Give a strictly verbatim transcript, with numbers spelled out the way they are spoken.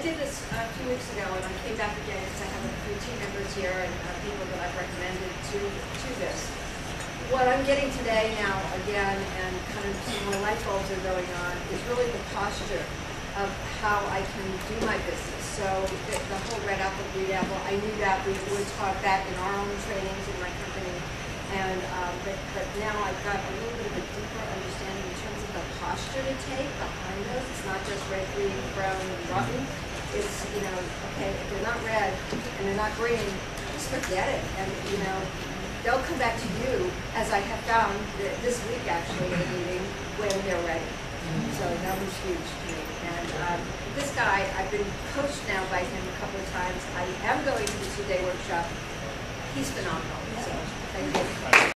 did this a few weeks ago, and I came back again because I have a few team members here and uh, people that I've recommended to, to this. What I'm getting today now, again, and kind of some more light bulbs are going on, is really the posture of how I can do my business. So the, the whole red apple, green apple, I knew that. We would taught that in our own trainings in my company. And um, but, but now I've got a little bit of a deeper understanding in terms of the posture to take behind those. It's not just red, green, brown, and rotten. It's, you know, okay, if they're not red and they're not green, just forget it. And, you know, they'll come back to you, as I have found this week actually in a meeting, when they're ready. So that was huge to me. And um, this guy, I've been coached now by him a couple of times. I am going to the two-day workshop. He's phenomenal. So thank you.